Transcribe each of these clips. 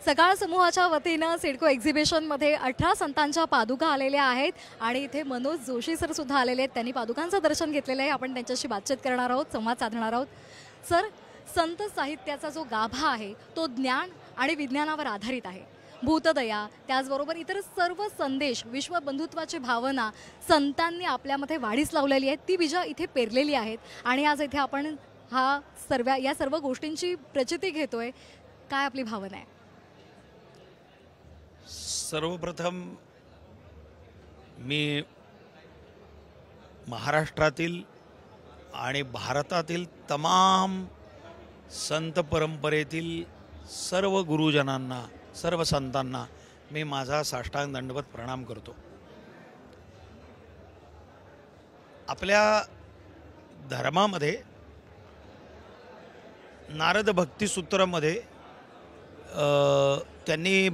सकाळ समूहाच्या वतीनं सिडको एक्झिबिशनमध्ये 18 संतांच्या पादुका आलेल्या आहेत आणि इथे मनोज जोशी सर सुद्धा आलेले आहेत। त्यांनी पादुकांचं दर्शन घेतलेलं आहे। आपण त्यांच्याशी बातचीत करणार आहोत, संवाद साधणार आहोत। सर, संत साहित्याचा जो गाभा आहे तो ज्ञान आणि विज्ञानावर आधारित आहे। भूतदया त्याचबरोबर इतर सर्व संदेश, विश्व बंधुत्वाची भावना संतांनी आपल्यामध्ये वाढीस लावलेली आहे, ती बीजं इथे पेरलेली आहेत आणि आज इथे आपण या सर्व गोष्टींची प्रचिती घेतोय। काय आपली भावना आहे? सर्वप्रथम मी महाराष्ट्रातील आणि भारतातील तमाम संत परंपरेतील सर्व गुरुजनांना, सर्व संतांना मी माझा साष्टांग दंडवत प्रणाम करतो। आपल्या धर्मामध्ये नारद भक्ती सूत्रामध्ये त्यांनी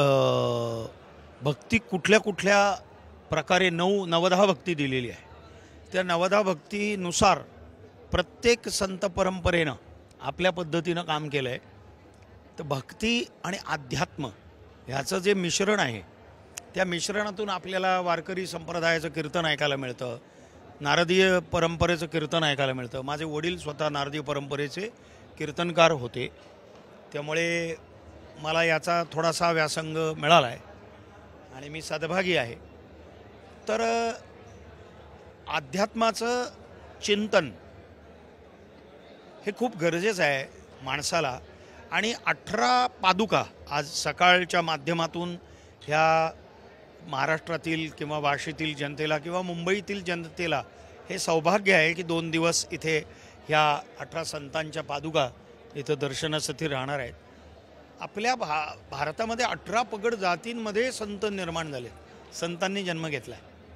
भक्ती कुठल्या कुठल्या प्रकारे नवधा भक्ती दिलेली आहे। त्या नवधा भक्तीनुसार प्रत्येक संत परंपरेनं आपल्या पद्धतीनं काम केलं आहे। तर भक्ती आणि अध्यात्म ह्याचं जे मिश्रण आहे, त्या मिश्रणातून आपल्याला वारकरी संप्रदायाचं कीर्तन ऐकायला मिळतं, नारदीय परंपरेचं कीर्तन ऐकायला मिळतं। माझे वडील स्वतः नारदीय परंपरेचे कीर्तनकार होते, त्यामुळे मला याचा थोडासा व्यासंग मिळाला आहे आणि मी सद्भागी आहे। तर अध्यात्माचं चिंतन हे खूप गरजेचं आहे माणसाला। आणि 18 पादुका आज सकाळच्या माध्यमातून ह्या महाराष्ट्रातील किंवा वाशीतील जनतेला किंवा मुंबईतील जनतेला हे सौभाग्य आहे की 2 दिवस इथे ह्या 18 संतांच्या पादुका इथं दर्शनासाठी राहणार आहेत। आपल्या भारतामध्ये 18 पगड जातींमध्ये संत निर्माण झाले, संतांनी जन्म घेतला।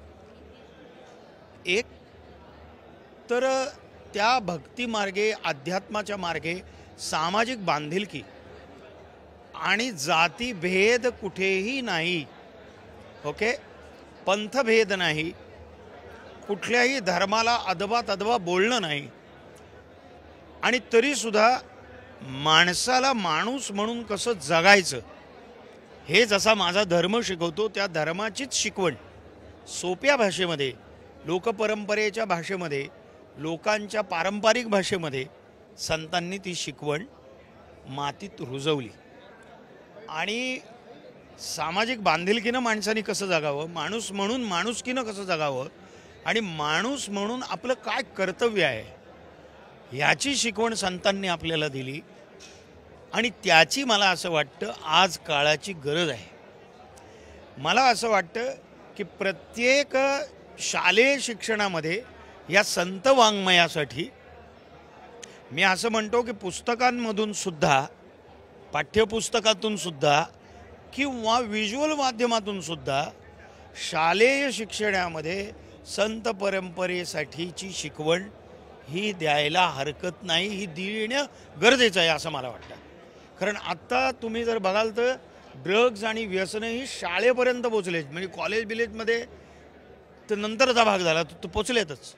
एक तर त्या भक्ती मार्गे, अध्यात्माच्या मार्गे सामाजिक बांधिलकी आणि जातीभेद कुठेही नाही, ओके, पंथभेद नाही, कुठल्याही धर्माला अदबा बोलणं नाही आणि तरीसुद्धा माणसाला माणूस म्हणून कसं जगायचं हे जसा माझा धर्म शिकवतो, त्या धर्माचीच शिकवण सोप्या भाषेमध्ये, लोकपरंपरेच्या भाषेमध्ये, लोकांच्या पारंपरिक भाषेमध्ये संतांनी ती शिकवण मातीत रुजवली। आणि सामाजिक बांधिलकीनं माणसाने कसं जगावं, माणूस म्हणून माणुसकीनं कसं जगावं आणि माणूस म्हणून आपलं काय कर्तव्य आहे याची शिकवण संतांनी आपल्याला दिली आणि त्याची मला असं वाटतं आज काळाची गरज आहे। मला असं वाटतं की प्रत्येक शालेय शिक्षणामध्ये या संत वाङ्मयासाठी मी असं म्हणतो की पुस्तकांमधून सुद्धा, पाठ्यपुस्तकातून सुद्धा किंवा व्हिज्युअल माध्यमातून सुद्धा शालेय शिक्षणामध्ये संत परंपरेसाठीची शिकवण ही द्यायला हरकत नाही, ही देणं गरजेचं आहे असं मला वाटतं। कारण आत्ता तुम्ही जर बघाल तर ड्रग्ज आणि व्यसनं ही शाळेपर्यंत पोचले, म्हणजे कॉलेज बिलेजमध्ये तर नंतरचा भाग झाला, तो पोचलेतच।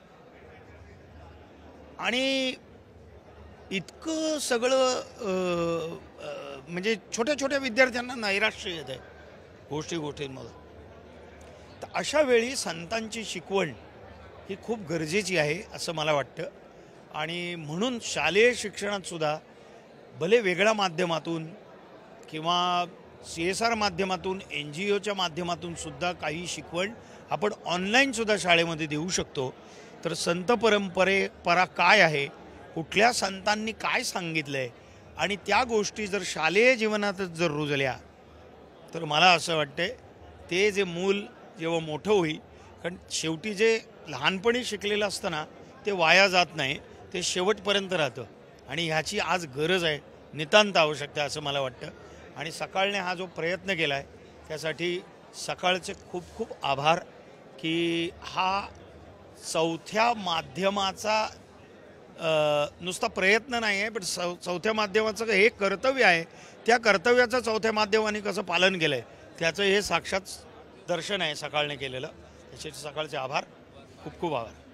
आणि इतकं सगळं म्हणजे छोट्या छोट्या विद्यार्थ्यांना नैराश्य येत आहे गोष्टींमध्ये। तर अशा वेळी संतांची शिकवण ही खूप गरजेची आहे असं मला वाटतं। आणि म्हणून शालेय शिक्षणात सुद्धा भले वेगळ्या माध्यमातून किंवा CSR माध्यमातून, NGOच्या माध्यमातून सुद्धा काही शिकवण आपण ऑनलाईनसुद्धा शाळेमध्ये देऊ शकतो। तर संत परंपरा काय आहे, कुठल्या संतांनी काय सांगितलं आहे आणि त्या गोष्टी जर शालेय जीवनातच जर रुजल्या तर मला असं वाटतं ते जे मूल जेव्हा मोठं होईल, कारण शेवटी जे लहानपणी शिकलेलं असतं ना ते वाया जात नाही, ते शेवटपर्यंत राहतं आणि ह्याची आज गरज आहे, नितांत आवश्यकता असं मला वाटतं। आणि सकाळने हा जो प्रयत्न केला आहे त्यासाठी सकाळचे खूप खूप आभार की हा चौथ्या माध्यमाचा नुसता प्रयत्न नाही आहे, पण चौथ्या माध्यमाचं हे कर्तव्य आहे, त्या कर्तव्याचं चौथ्या माध्यमाने कसं पालन केलं आहे त्याचं हे साक्षात दर्शन आहे सकाळने केलेलं। त्याचे सकाळचे आभार, खूप खूप आभार।